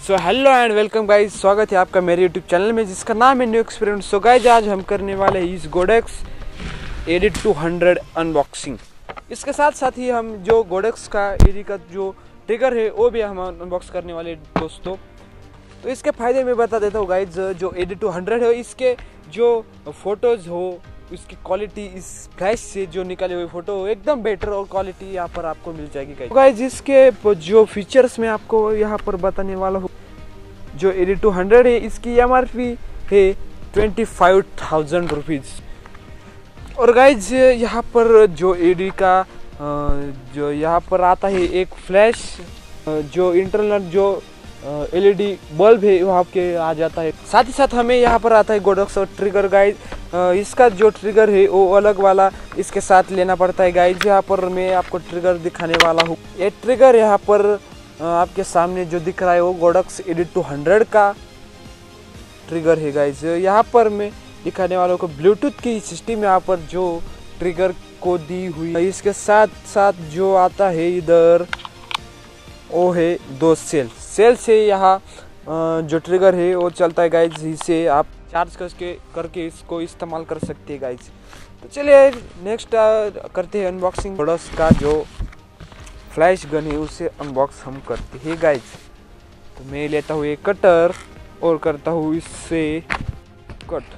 So hello and welcome guys, स्वागत है आपका मेरे यूट्यूब चैनल में जिसका नाम है न्यू एक्सपीरियंस। सो गाइज आज हम करने वाले हैं इस गोडेक्स एडिट 200 अनबॉक्सिंग। इसके साथ साथ ही हम जो गोडेक्स का एडी का जो ट्रिगर है वो भी हम अनबॉक्स करने वाले दोस्तों। तो इसके फायदे मैं बता देता हूँ गाइज। जो एडी 200 है इसके जो फोटोज हो इसकी क्वालिटी इस फ्लैश से जो निकाले हुए फोटो एकदम बेटर और क्वालिटी यहाँ पर आपको मिल जाएगी गाइज। इसके जो फीचर्स मैं आपको यहाँ पर बताने वाला हूँ, जो एडी 200 है इसकी MRP है 25,000 रुपीज़। और गाइज यहाँ पर जो एडी का जो यहाँ पर आता है एक फ्लैश जो इंटरनल जो LED बल्ब है वहाँ के आ जाता है। साथ ही साथ हमें यहाँ पर आता है गोडेक्स और ट्रिगर गाइज। इसका जो ट्रिगर है वो अलग वाला इसके साथ लेना पड़ता है गाइज। यहाँ पर मैं आपको ट्रिगर दिखाने वाला हूँ। ये ट्रिगर यहाँ पर आपके सामने जो दिख रहा है वो गोडेक्स एडी 200 का ट्रिगर है गाइज। यहाँ पर मैं दिखाने वालों को ब्लूटूथ की सिस्टम यहाँ पर जो ट्रिगर को दी हुई है। इसके साथ साथ जो आता है इधर वो है 2 सेल से यहाँ जो ट्रिगर है वो चलता है गाइज। इसे आप चार्ज करके इसको इस्तेमाल कर सकते हैं गाइज। तो चलिए नेक्स्ट करते हैं अनबॉक्सिंग। गोडेक्स का जो फ्लैश गन है उसे अनबॉक्स हम करते हैं गाइज। तो मैं लेता हूँ एक कटर और करता हूँ इससे कट।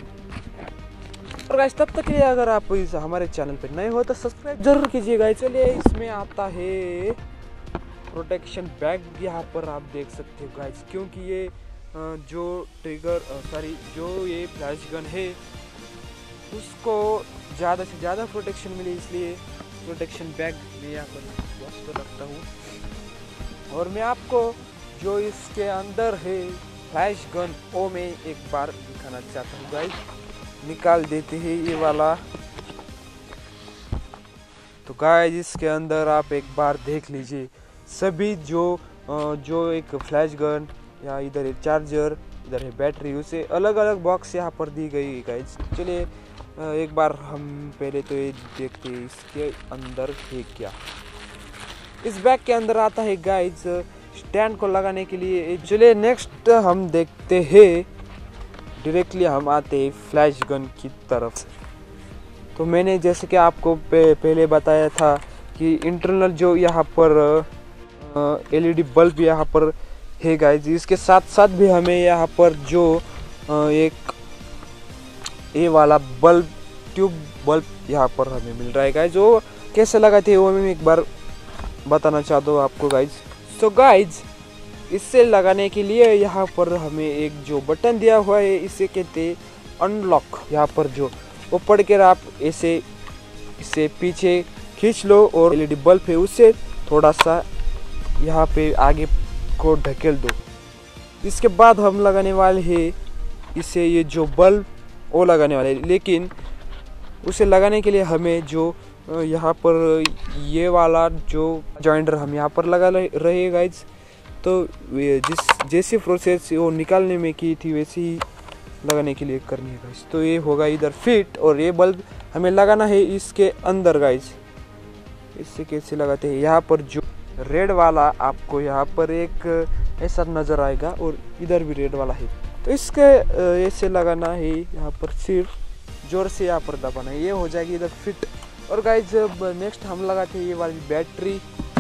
और गाइज तब तक के लिए अगर आप इस हमारे चैनल पर नए हो तो सब्सक्राइब जरूर कीजिए गाइज। चलिए इसमें आता है प्रोटेक्शन बैग, यहाँ पर आप देख सकते हो गाइज। क्योंकि ये जो ट्रिगर जो ये फ्लैश गन है उसको ज़्यादा से ज़्यादा प्रोटेक्शन मिले, इसलिए प्रोटेक्शन बैग मैं यहाँ पर बॉक्स पर रखता हूँ। और मैं आपको जो इसके अंदर है फ्लैश गन वो मैं एक बार दिखाना चाहता हूँ गाइज। निकाल देते हैं ये वाला। तो गाइज इसके अंदर आप एक बार देख लीजिए सभी जो एक फ्लैश गन या इधर है चार्जर, इधर है बैटरी, उसे अलग अलग बॉक्स यहाँ पर दी गई है गाइज। चलिए एक बार हम पहले तो ये देखते हैं इसके अंदर है क्या। इस बैग के अंदर आता है गाइज स्टैंड को लगाने के लिए। चलिए नेक्स्ट हम देखते हैं, डायरेक्टली हम आते हैं फ्लैश गन की तरफ। तो मैंने जैसे कि आपको पहले बताया था कि इंटरनल जो यहाँ पर LED बल्ब यहाँ पर है गाइज। इसके साथ साथ भी हमें यहाँ पर जो एक ये वाला बल्ब ट्यूब बल्ब यहाँ पर हमें मिल रहा है गाइज। वो कैसे लगाते हैं वो मैं एक बार बताना चाहता हूँ आपको गाइज। सो गाइज इससे लगाने के लिए यहाँ पर हमें एक जो बटन दिया हुआ है इसे कहते हैं अनलॉक। यहाँ पर जो वो पढ़ कर आप इसे पीछे खींच लो और LED बल्ब है उससे थोड़ा सा यहाँ पे आगे को ढकेल दो। इसके बाद हम लगाने वाले हैं इसे, ये जो बल्ब वो लगाने वाले हैं। लेकिन उसे लगाने के लिए हमें जो यहाँ पर ये वाला जो जॉइंटर हम यहाँ पर लगा रहे हैं गाइज। तो जैसी प्रोसेस वो निकालने में की थी वैसे ही लगाने के लिए करनी है गाइज। तो ये होगा इधर फिट और ये बल्ब हमें लगाना है इसके अंदर गाइज। इससे कैसे लगाते हैं, यहाँ पर जो रेड वाला आपको यहाँ पर एक ऐसा नज़र आएगा और इधर भी रेड वाला है। तो इसके ऐसे लगाना है, यहाँ पर सिर्फ जोर से यहाँ पर दबाना है, ये हो जाएगी इधर फिट। और गाइज नेक्स्ट हम लगाते हैं ये वाली बैटरी।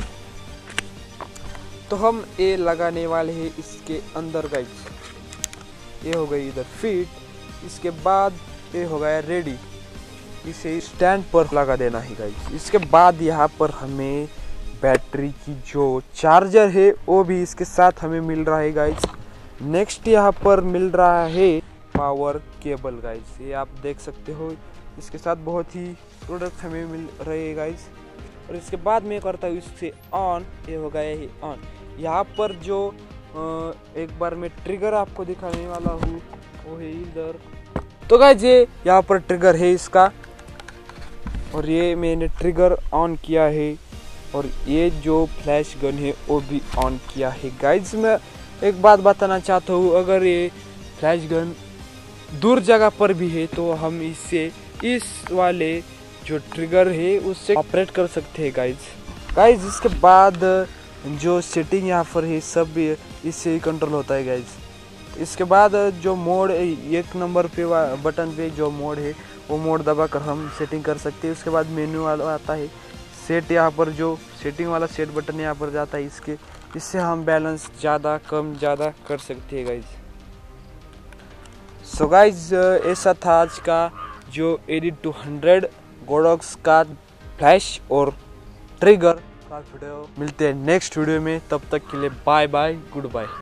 तो हम ये लगाने वाले हैं इसके अंदर गाइज। ये हो गई इधर फिट। इसके बाद ये हो गया रेडी, इसे स्टैंड पर लगा देना है गाइज। इसके बाद यहाँ पर हमें बैटरी की जो चार्जर है वो भी इसके साथ हमें मिल रहा है गाइज। नेक्स्ट यहाँ पर मिल रहा है पावर केबल गाइज। ये आप देख सकते हो इसके साथ बहुत ही प्रोडक्ट हमें मिल रहे हैं गाइज। और इसके बाद मैं करता हूँ इससे ऑन। ये हो गया है ऑन। यहाँ पर जो एक बार मैं ट्रिगर आपको दिखाने वाला हूँ वो है इधर। तो गाइज ये यहाँ पर ट्रिगर है इसका और ये मैंने ट्रिगर ऑन किया है। और ये जो फ्लैश गन है वो भी ऑन किया है गाइज। मैं एक बात बताना चाहता हूँ, अगर ये फ्लैश गन दूर जगह पर भी है तो हम इससे इस वाले जो ट्रिगर है उससे ऑपरेट कर सकते हैं गाइज। इसके बाद जो सेटिंग यहाँ पर है सब इससे ही कंट्रोल होता है गाइज। इसके बाद जो मोड 1 नंबर पे बटन पे जो मोड है वो मोड दबाकर हम सेटिंग कर सकते हैं। उसके बाद मेन्यू वाला आता है सेट, यहाँ पर जो सेटिंग वाला सेट बटन यहाँ पर जाता है, इससे हम बैलेंस ज़्यादा कम ज़्यादा कर सकते हैं गाइज। सो गाइज ऐसा था आज का जो एडिट 200 गोडॉक्स का फ्लैश और ट्रिगर का वीडियो। मिलते हैं नेक्स्ट वीडियो में, तब तक के लिए बाय बाय, गुड बाय।